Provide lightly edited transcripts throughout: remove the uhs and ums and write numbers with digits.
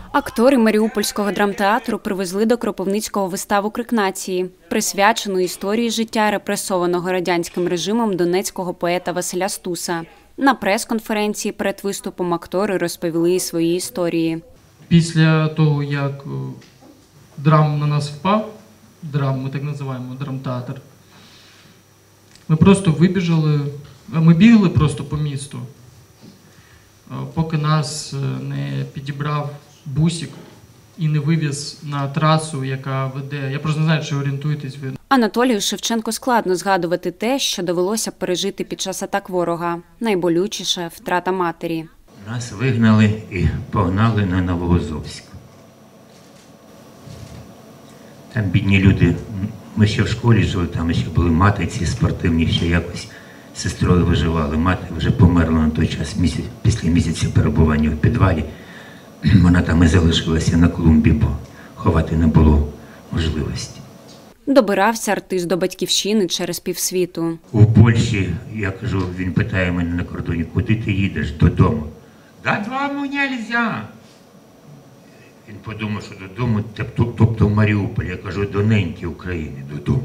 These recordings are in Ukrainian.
Актори Маріупольського драмтеатру привезли до Кропивницького виставу «Крик нації», присвячену історії життя репресованого радянським режимом донецького поета Василя Стуса. На прес-конференції перед виступом актори розповіли свої історії. Після того, як драм на нас впав, ми так називаємо драмтеатр, ми просто вибіжали, ми бігли просто по місту, поки нас не підібрав бусик і не вивіз на трасу, яка веде. Я просто не знаю, чи орієнтуєтесь ви. Анатолію Шевченку складно згадувати те, що довелося пережити під час атак ворога. Найболючіше – втрата матері. Нас вигнали і погнали на Новоазовськ. Там бідні люди, ми ще в школі жили, там ще були матиці спортивні, ще якось з сестрою виживали. Мати вже померла на той час, після місяця перебування в підвалі. Вона там і залишилася на клумбі, бо ховати не було можливості. Добирався артист до батьківщини через півсвіту. У Польщі, я кажу, він питає мене на кордоні, куди ти їдеш? Додому. Додому нельзя. Він подумав, що додому, тобто в Маріуполь. Я кажу, до неньки України, додому.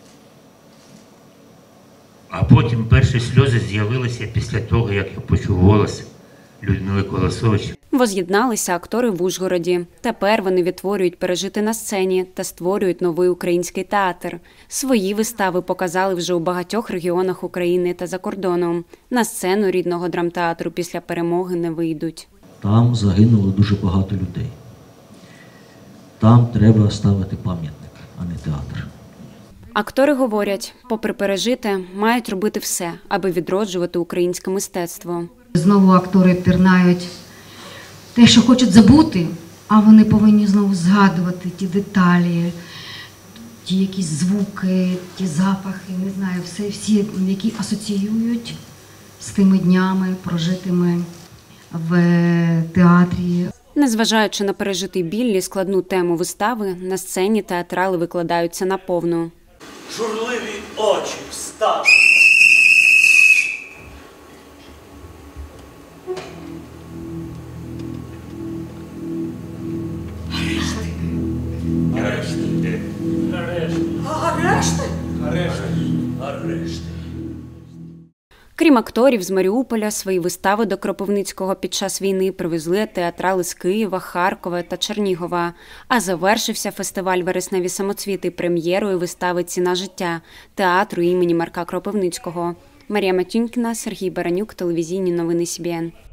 А потім перші сльози з'явилися після того, як я почув голос Людмили Колосович. Воз'єдналися актори в Ужгороді. Тепер вони відтворюють пережити на сцені та створюють новий український театр. Свої вистави показали вже у багатьох регіонах України та за кордоном. На сцену рідного драмтеатру після перемоги не вийдуть. Там загинуло дуже багато людей. Там треба ставити пам'ятник, а не театр. Актори говорять, попри пережите, мають робити все, аби відроджувати українське мистецтво. Знову актори пірнають те, що хочуть забути, а вони повинні знову згадувати ті деталі, ті якісь звуки, ті запахи, не знаю, всі, які асоціюють з тими днями, прожитими в театрі. Незважаючи на пережитий біль і складну тему вистави, на сцені театрали викладаються наповну. Журливі очі встали. Арешти. Крім акторів з Маріуполя, свої вистави до Кропивницького під час війни привезли театрали з Києва, Харкова та Чернігова. А завершився фестиваль «Вересневі самоцвіти» прем'єрою вистави «Ціна життя» театру імені Марка Кропивницького. Марія Матюнькіна, Сергій Баранюк, телевізійні новини СІБІН.